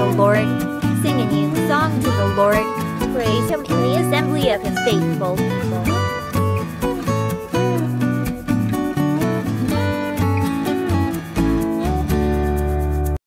the Lord. Sing a new song to the Lord. Praise him in the assembly of his faithful people.